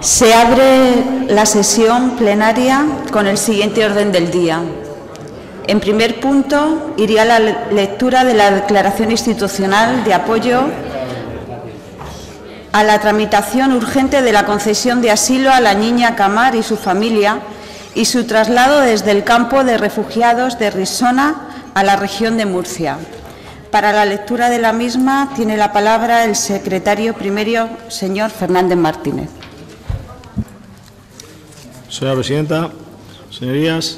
Se abre la sesión plenaria con el siguiente orden del día. En primer punto, iría la lectura de la declaración institucional de apoyo a la tramitación urgente de la concesión de asilo a la niña Camar y su familia y su traslado desde el campo de refugiados de Risona a la región de Murcia. Para la lectura de la misma tiene la palabra el secretario primero, señor Fernández Martínez. Señora presidenta, señorías,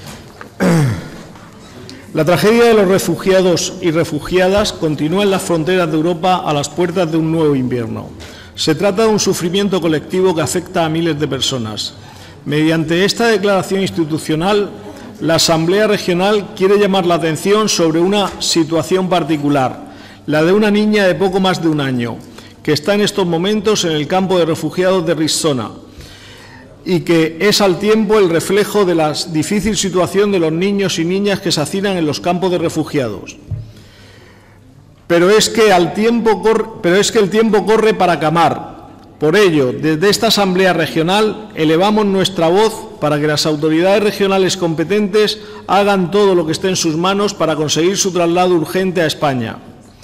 la tragedia de los refugiados y refugiadas continúa en las fronteras de Europa a las puertas de un nuevo invierno. Se trata de un sufrimiento colectivo que afecta a miles de personas. Mediante esta declaración institucional, la Asamblea Regional quiere llamar la atención sobre una situación particular, la de una niña de poco más de un año, que está en estos momentos en el campo de refugiados de Risona, y que es al tiempo el reflejo de la difícil situación de los niños y niñas que se hacinan en los campos de refugiados. Pero es que el tiempo corre para Camar. Por ello, desde esta Asamblea Regional elevamos nuestra voz para que las autoridades regionales competentes hagan todo lo que esté en sus manos para conseguir su traslado urgente a España.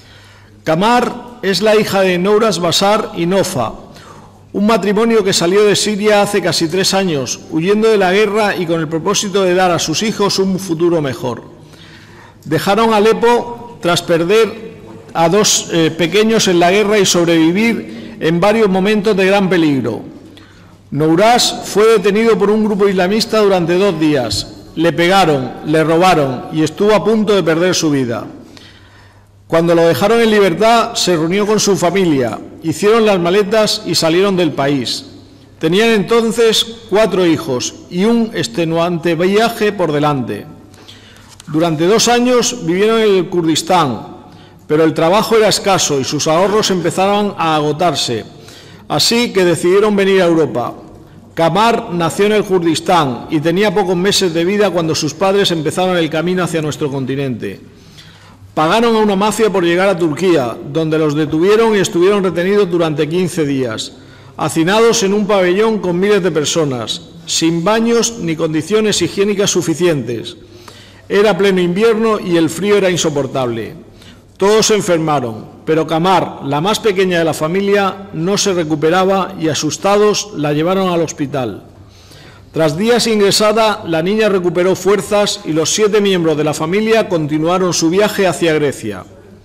Camar es la hija de Nouras Basar y Nofa, un matrimonio que salió de Siria hace casi 3 años, huyendo de la guerra y con el propósito de dar a sus hijos un futuro mejor. Dejaron Alepo tras perder a 2 pequeños en la guerra y sobrevivir en varios momentos de gran peligro. Nouras fue detenido por un grupo islamista durante 2 días. Le pegaron, le robaron y estuvo a punto de perder su vida. Cuando lo dejaron en libertad, se reunió con su familia, hicieron las maletas y salieron del país. Tenían entonces 4 hijos y un extenuante viaje por delante. Durante 2 años vivieron en el Kurdistán, pero el trabajo era escaso y sus ahorros empezaron a agotarse, así que decidieron venir a Europa. Camar nació en el Kurdistán y tenía pocos meses de vida cuando sus padres empezaron el camino hacia nuestro continente. Pagaron a una mafia por llegar a Turquía, donde los detuvieron y estuvieron retenidos durante 15 días, hacinados en un pabellón con miles de personas, sin baños ni condiciones higiénicas suficientes. Era pleno invierno y el frío era insoportable. Todos se enfermaron, pero Camar, la más pequeña de la familia, no se recuperaba y asustados la llevaron al hospital. Tras días ingresada, la niña recuperó fuerzas y los 7 miembros de la familia continuaron su viaje hacia Grecia.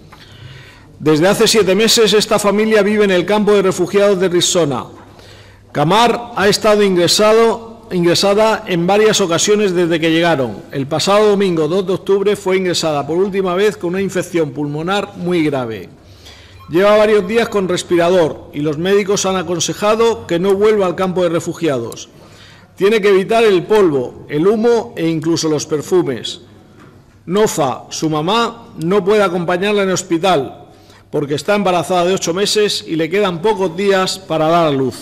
Desde hace 7 meses esta familia vive en el campo de refugiados de Risona. Camar ha estado ingresada en varias ocasiones desde que llegaron. El pasado domingo 2 de octubre fue ingresada por última vez con una infección pulmonar muy grave. Lleva varios días con respirador y los médicos han aconsejado que no vuelva al campo de refugiados. Tiene que evitar el polvo, el humo e incluso los perfumes. Nofa, su mamá, no puede acompañarla en el hospital porque está embarazada de 8 meses y le quedan pocos días para dar a luz.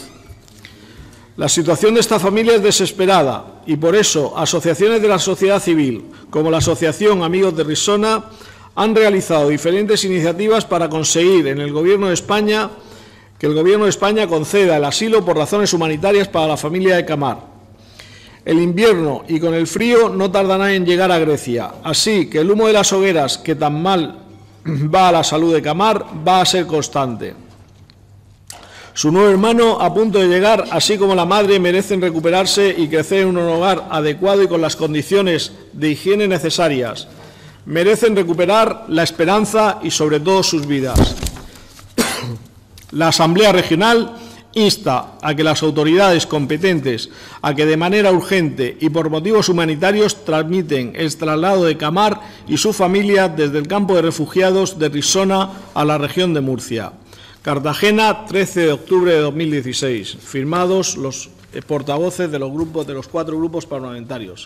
La situación de esta familia es desesperada y por eso asociaciones de la sociedad civil, como la Asociación Amigos de Risona, han realizado diferentes iniciativas para conseguir en el Gobierno de España que el Gobierno de España conceda el asilo por razones humanitarias para la familia de Camar. El invierno y con el frío no tardarán en llegar a Grecia, así que el humo de las hogueras que tan mal va a la salud de Camar va a ser constante. Su nuevo hermano, a punto de llegar, así como la madre, merecen recuperarse y crecer en un hogar adecuado y con las condiciones de higiene necesarias. Merecen recuperar la esperanza y sobre todo sus vidas. La Asamblea Regional insta a que las autoridades competentes a que de manera urgente y por motivos humanitarios tramiten el traslado de Camar y su familia desde el campo de refugiados de Risona a la región de Murcia. Cartagena, 13 de octubre de 2016. Firmados los portavoces de los 4 grupos parlamentarios.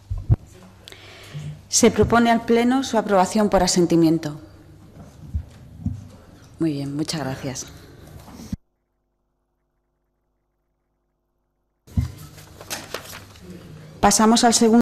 Se propone al Pleno su aprobación por asentimiento. Muy bien, muchas gracias. Pasamos al segundo.